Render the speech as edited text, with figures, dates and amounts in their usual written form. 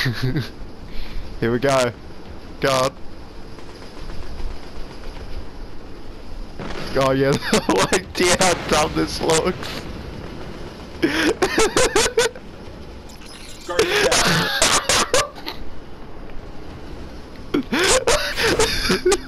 Here we go. God. Oh yeah, no idea how dumb this looks. Guard your back.